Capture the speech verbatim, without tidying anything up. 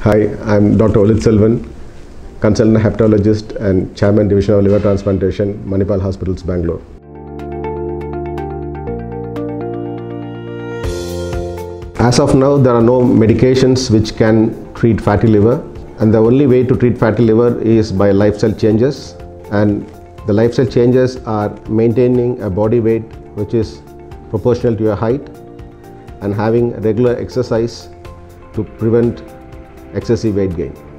Hi, I'm Doctor Olit Selvan, Consultant Hepatologist and Chairman Division of Liver Transplantation, Manipal Hospitals, Bangalore. As of now, there are no medications which can treat fatty liver, and the only way to treat fatty liver is by lifestyle changes. And the lifestyle changes are maintaining a body weight which is proportional to your height and having regular exercise to prevent excessive weight gain.